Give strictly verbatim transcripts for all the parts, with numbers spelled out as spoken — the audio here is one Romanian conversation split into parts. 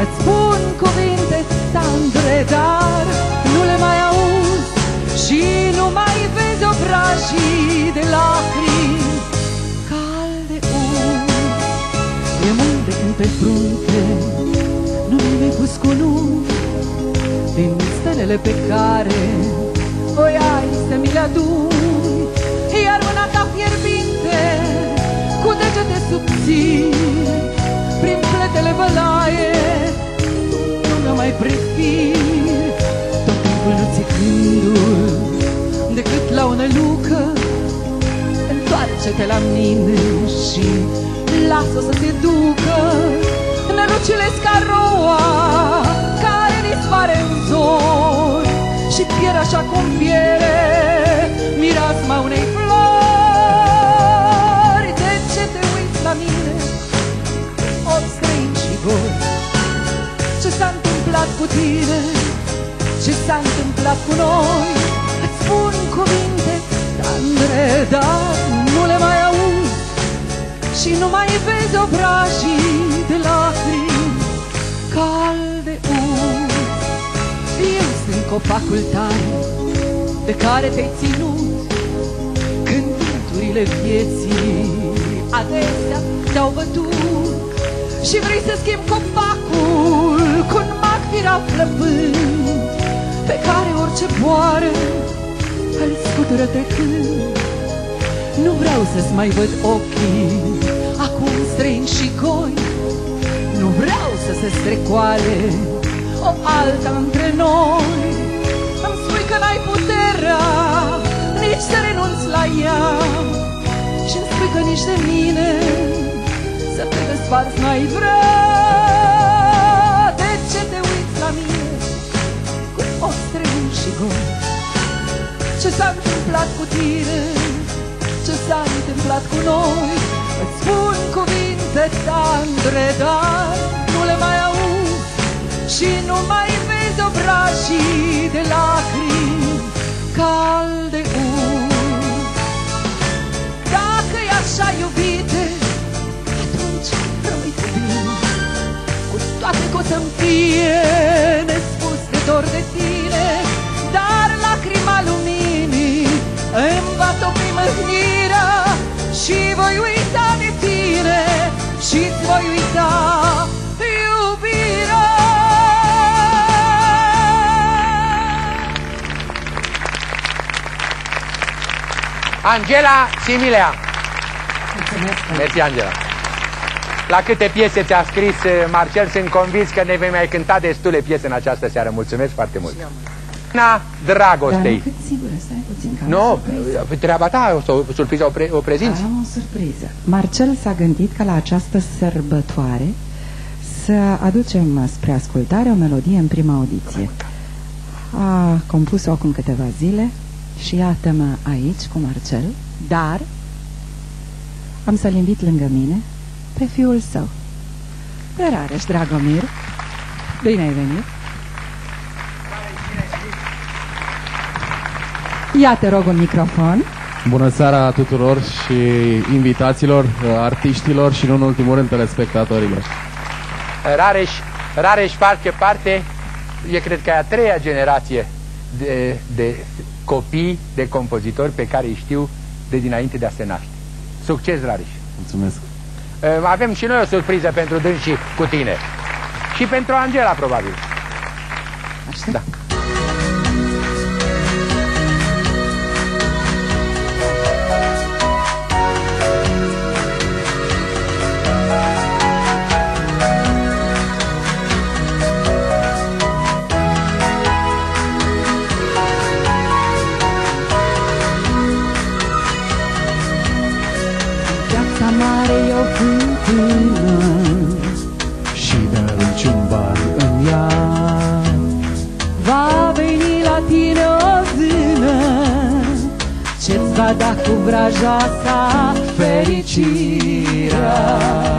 Îți spun cuvinte tandre, dar nu le mai auzi și nu mai vezi obrajii de lacrimi calde uzi. E mult de când pe frunte nu mi-ai pus cu nume din stelele pe care voiai să mi le aduni, iar mâna ta fierbinte cu degete subțiri prin pletele bălaie nu mi-o mai prefir. Tot timpul nu ți gândul decât la o nălucă. Întoarce-te la mine și lasă-o să te ducă. Nălucile scaroa care dispare în zori și pierde așa cum pierde mireasma unei flori. De ce te uiți la mine, o străin și goi? Ce s-a întâmplat cu tine? Ce s-a întâmplat cu noi? Îți spun cuvinte tandre, dar nu le mai auzi și nu mai vezi obrajii de lacrimi calde uzi. Eu sunt copacul tare de care te-ai ținut când vânturile vieții adesea te-au bătut și vrei să schimbi copacul cu un mac firav flăpând pe care orice boară îl scutură trecând. Nu vreau să-ți mai văd ochii acum străini și goi. Nu vreau să se strecoare o alta între noi. Îmi spui că n-ai puterea nici să renunți la ea și-mi spui că nici de mine să te desparți n-ai vrea. De ce te uiți la mine cu ochi străini și goi? Ce s-a întâmplat cu tine? Ce s-a întâmplat cu noi? Îți spun cuvinte tandre, dar nu le mai auzi și nu mai vezi obrajii de lacrimi calde uzi. Dacă-i așa, iubite, atunci rămâi cu bine, cu toate că o să-mi fie nespus de dor de tine. Dar lacrima luminii îmi va topi mâhnirea și voi uita de tine și-ți voi uita iubirea. Angela Similea. Mulțumesc. Mersi, Angela. La câte piese ți-a scris Marcel, sunt convins că ne vei mai cânta destule piese în această seară. Mulțumesc foarte mult. Na dragostei. Dar cât sigură, stai puțin, că Nu, treaba ta, o, o surpriză o, pre, o prezinți. am o surpriză. Marcel s-a gândit că la această sărbătoare să aducem spre ascultare o melodie în prima audiție. A compus-o acum câteva zile și iată-mă aici cu Marcel, dar am să-l invit lângă mine pe fiul său, pe Rareș Dragomir. Bine ai venit! Ia, te rog, un microfon. Bună seara tuturor și invitaților, artiștilor și, nu în ultimul rând, telespectatorilor. Rareș, Rareș face parte, e cred că e a treia generație de, de copii, de compozitori pe care îi știu de dinainte de a se naște. Succes, Rareș! Mulțumesc! Avem și noi o surpriză pentru dânsii cu tine. Și pentru Angela, probabil. Așa? Da. Și de-arunci un bar în ea, va veni la tine o zână ce-ți va da cu vraja sa fericirea.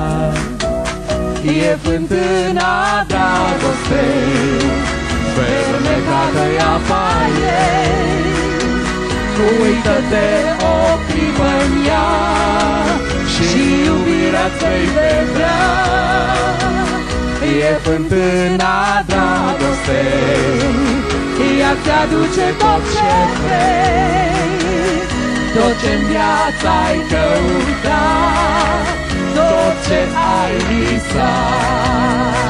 E fântâna dragostei, fermecată-i apa ei. Uită-te o clipă în ea și iubirea-ți vei vedea. E fântâna dragostei, ea ți-aduce tot ce vrei, tot ce-n viață ai căutat, tot ce ai visat.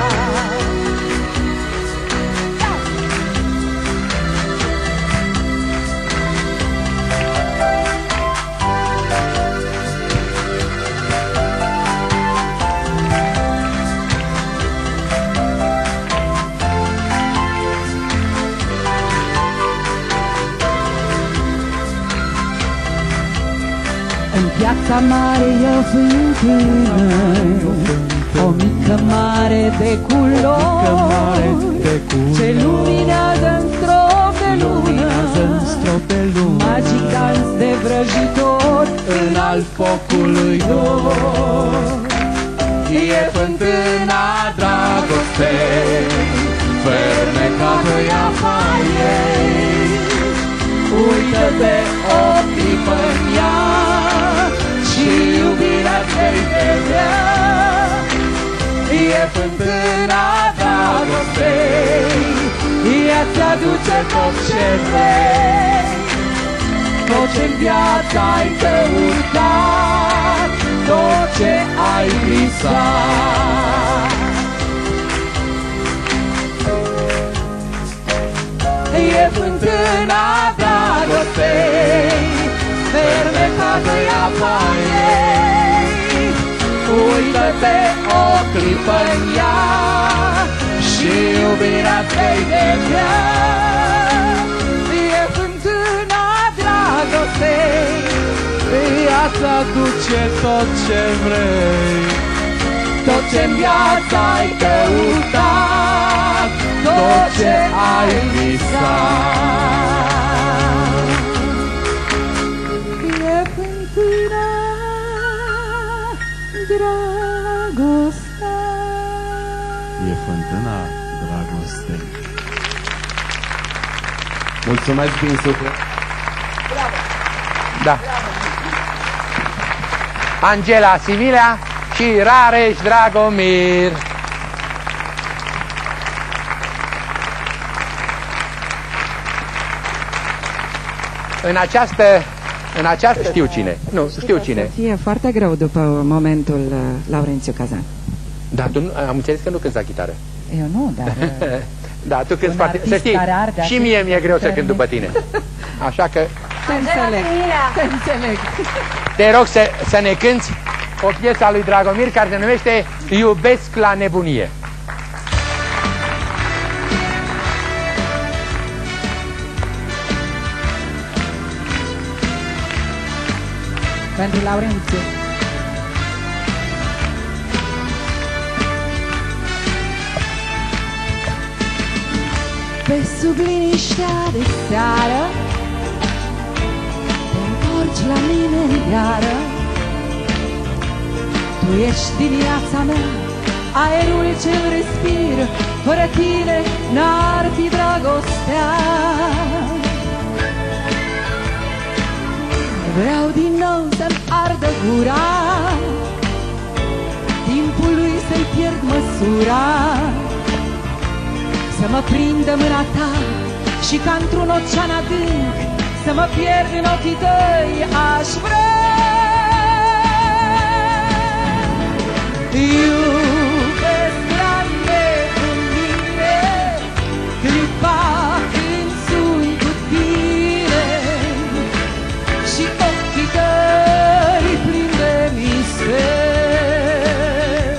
În piața mare e o fântână, o mică mare de culori, ce luminează în strop de lună, magic dans de vrăjitor în al focului dor. E fântâna dragostei, fermecată e apa ei, Uită-te o clipă în ea și iubirea te-i vedea. E fântâna dragostei, ea ți-aduce tot ce vrei, tot ce-n viață ai căutat, tot ce ai visat. E fântâna dragostei, fermecată-i apa ei, uită-te o clipă în ea și iubirea te-i vedea. E fântâna dragostei, ea ți-aduce tot ce vrei, tot ce-n viață ai căutat, tot ce ai visat. E fântâna dragostei. E fântâna dragostei. Mulțumesc din suflet. Da. Angela Similea și Rareș Dragomir. În această, în această știu cine. Nu, știu cine. E foarte greu după momentul uh, Laurențiu Cazan. Da, tu nu, am înțeles că nu cânti la chitară. Eu nu, dar... Da, tu cânti foarte... Să știi, și mie mi-e greu să cânt după tine. Așa că... Te înțeleg, te înțeleg. Te rog să, să ne cânti o piesă a lui Dragomir care se numește Iubesc la nebunie. Pentru Laurențiu. Pe sub liniștea de seară te întorci la mine iară. Tu ești din viața mea, aerul ce-l respir, fără tine n-ar fi dragostea. Vreau din nou să-mi ardă gura, timpul lui să-i pierd măsura, să mă prindă mâna ta și ca într-un ocean adânc să mă pierd în ochii tăi. Aș vrea iubesc la nebunie clipa când sunt cu tine și ochii tăi plini de mister.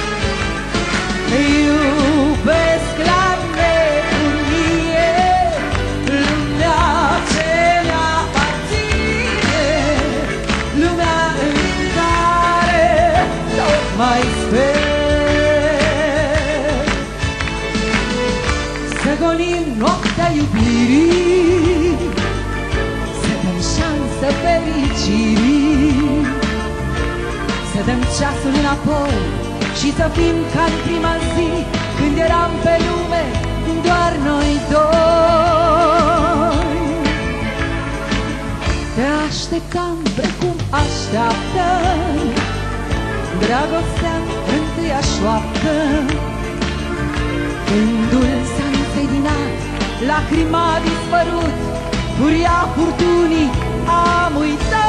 Iubesc la nebunie lumea ce mi-aparține, lumea în care tot mai sper. Să gonim noaptea iubirii, să dăm șansă fericirii, să dăm ceasul înapoi și să fim ca în prima zi când eram pe lume doar noi doi. Te așteptam precum așteaptă dragostea întâia șoaptă, lacrima a dispărut, furia furtunii am uitat.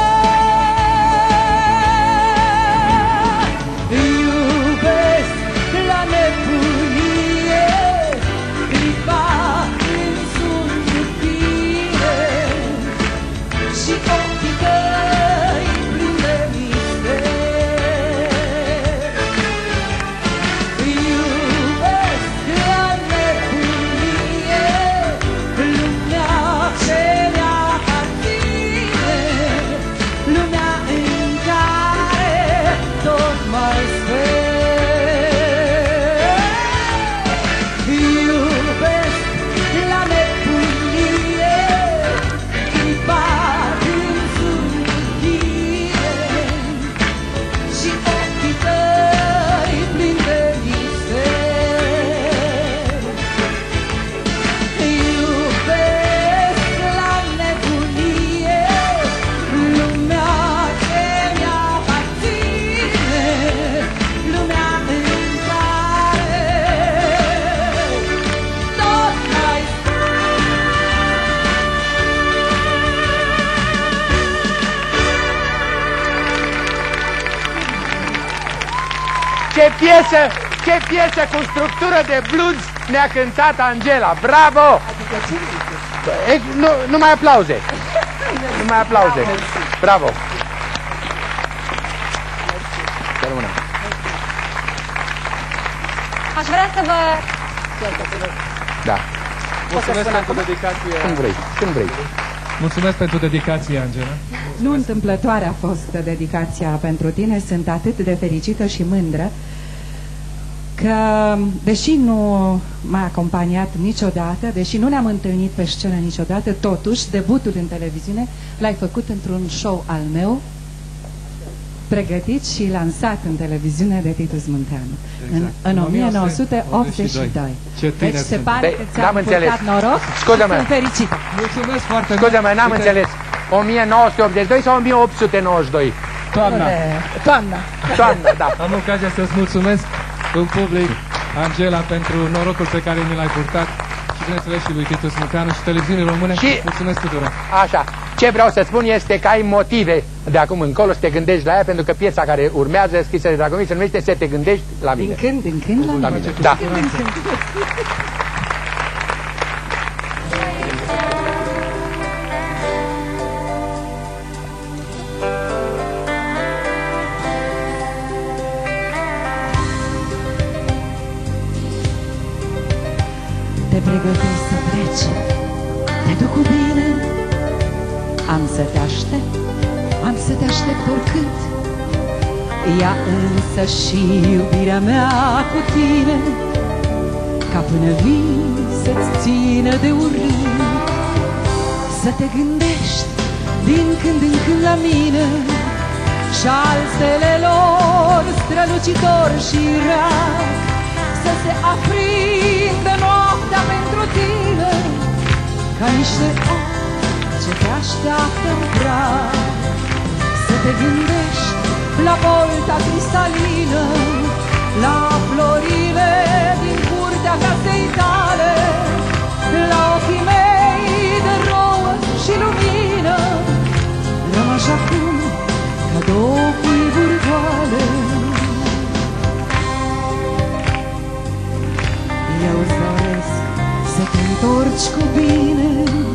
Iubesc la nebunie, clipa când sunt cu tine și ochii tăi plini de mister. Iubesc la nebunie, lumea ce mi-aparține, lumea în care tot mai sper. Iubesc la nebunie, clipa când sunt cu tine și ochii tăi plini de mister. Iubesc la nebunie, lumea ce mi-aparține, lumea în care tot mai Ce piesă, ce piesă cu structură de blues ne-a cântat Angela. Bravo! E, nu, numai aplauze. Numai aplauze. Bravo! Să rămână. Aș vrea să vă... Da. Mulțumesc pentru dedicație. Când vrei, când vrei. Mulțumesc pentru dedicație, Angela. Nu întâmplătoare a fost dedicația pentru tine. Sunt atât de fericită și mândră că, deși nu m-a acompaniat niciodată, deși nu ne-am întâlnit pe scenă niciodată, totuși, debutul în televiziune l-ai făcut într-un show al meu, pregătit și lansat în televiziune de Titus Munteanu, Exact. în, în În o mie nouă sute optzeci și doi. Ce Deci tineri se sunt. pare De- că n-am ți-am înțeles. purtat noroc. Scuze-mă. Sunt fericită. Mulțumesc foarte mult. Scuze-mă, n-am Uite, înțeles. o mie nouă sute optzeci și doi sau o mie opt sute nouăzeci și doi? Toamna. Toamna. Toamnă, da. Am ocazia să-ți mulțumesc în public, Angela, pentru norocul pe care mi l-ai purtat și, bineînțeles, și lui Titus Munteanu și televiziunii române. Și- Mulțumesc tuturor. Așa. Ce vreau să spun este că ai motive de acum încolo să te gândești la ea, pentru că piesa care urmează, scrisă de Dragomir, se numește Să te gândești la mine. Din când, din când la La mine. mine. Da. Te pregătești să pleci, te duc cu bine. Am să te aștept, am să te aștept oricât. Ea însă și iubirea mea cu tine, ca până vii să-ți țină de urât. Să te gândești din când în când la mine și al stelelor strălucitor și rar, să se aprindă noaptea pentru tine, ca niște ochi ce te așteaptă în prag. Să te gândești la volta cristalină, la florile din curtea casei tale, la ochii mei de rouă și lumină, rămași acum ca două cuiburi goale. Eu îți doresc să te întorci cu bine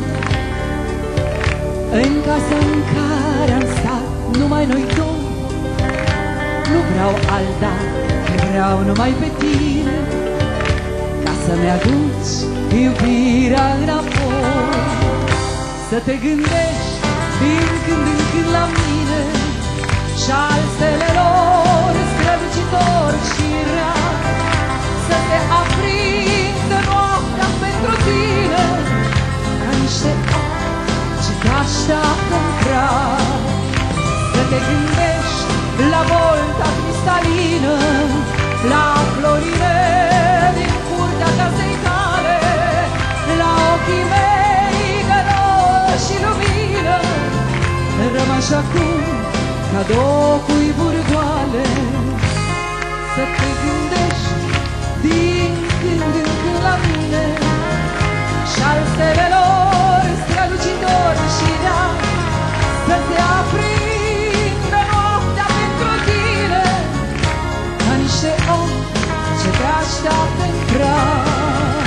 în casa în care am stat numai noi doi. Nu vreau alta, vreau numai pe tine, ca să-mi aduci iubirea înapoi. Să te gândești din când în când la mine și al stelelor strălucitor și rar, să te aprindă noaptea pentru tine, ca niște ochi ce te așteaptă în prag. Să te gândești la volta cristalină, la florile din curtea casei tale, la ochii mei de nouă și lumină, rămași acum ca două cuiburi goale. Să te gândești din când în când la mine și al așteaptă în prag.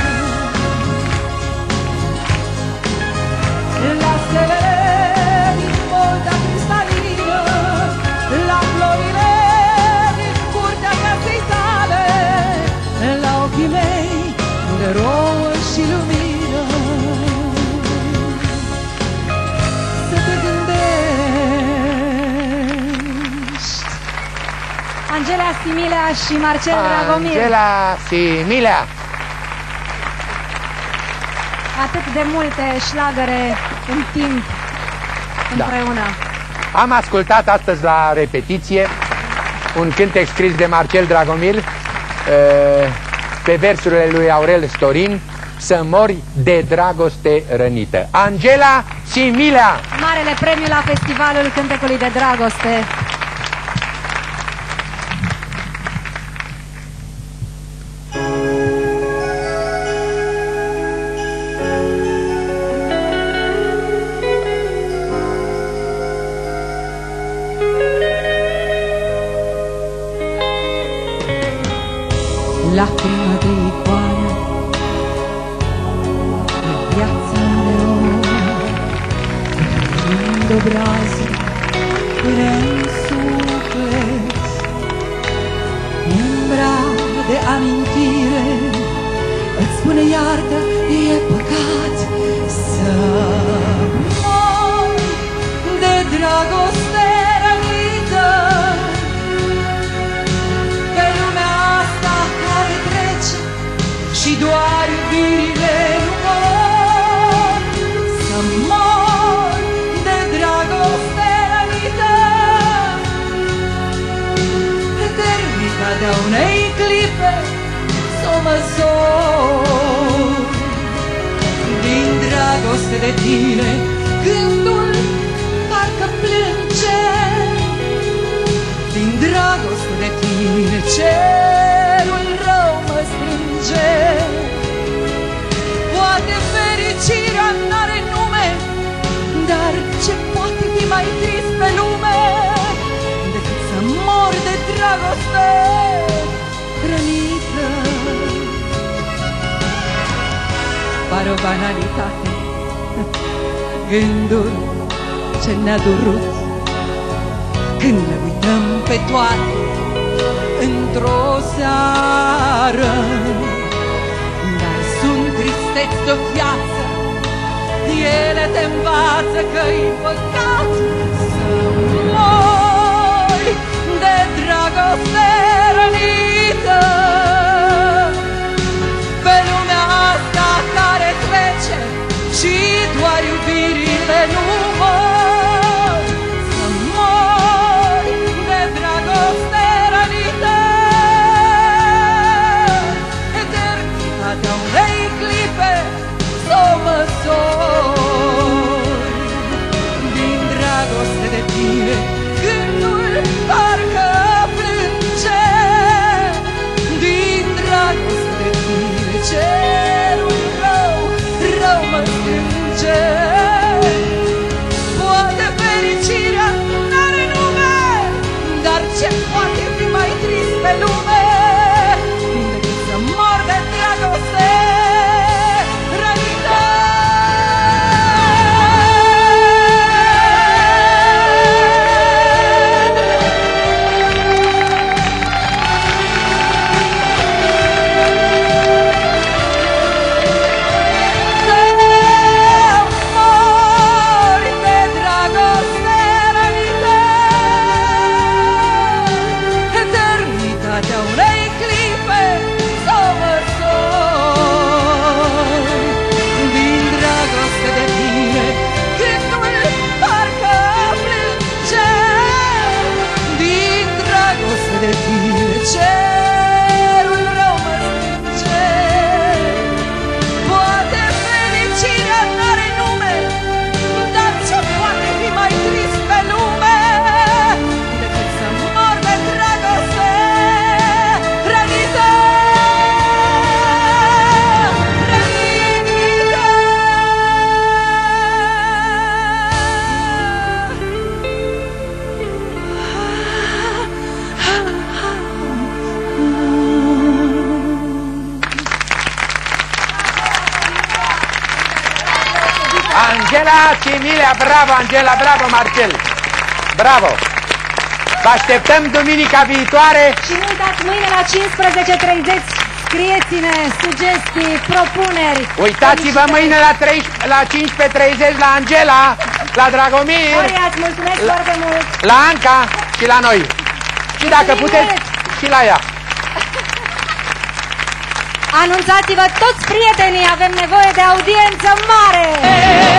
La stelele din volta cristalină, la florile din curtea casei tale, la ochii mei de rouă și lumină, să te gândești. Angela Similea și Marcel Dragomir. Angela Similea. Atât de multe șlagăre în timp împreună. Da. Am ascultat astăzi la repetiție un cântec scris de Marcel Dragomir pe versurile lui Aurel Storin, Să mori de dragoste rănită. Angela Similea. Marele premiu la Festivalul Cântecului de Dragoste. Lacrimă de icoană, la viața uneori, prind obrazul până în suflet, umbra de amintire îți spune iartă, e păcat să mori de dragoste rănită. Și doar iubirile nu pot să mor de dragoste rănită. Eternitatea unei clipe s-o măsor. Din dragoste de tine gândul parcă plânge. Din dragoste de tine cerul rău mă strânge. Poate fericirea n-are nume, dar ce poate fi mai trist pe lume decât să mor de dragoste rănită. Pare o banalitate gândul ce ne-a durut când le uităm pe toate într-o seară. Dar sunt tristeți de viață, ele te învață că-i păcat să mori de dragoste rănită. Pe lumea asta care trece și doar iubirile nu mor, să mori de dragoste rănită. Eternitatea unei clipe s-o măsori. Din Angela și Emilia. Bravo, Angela, bravo, Marcel. Bravo. Vă așteptăm duminica viitoare. Și nu uitați, mâine la cincisprezece treizeci scrieți-ne sugestii, propuneri. Uitați-vă mâine la, la cincisprezece treizeci la Angela, la Dragomir, Maria, îți mulțumesc la, foarte mult. la Anca și la noi. Și dacă puteți, și la ea. Anunțați-vă toți prietenii, avem nevoie de audiență mare!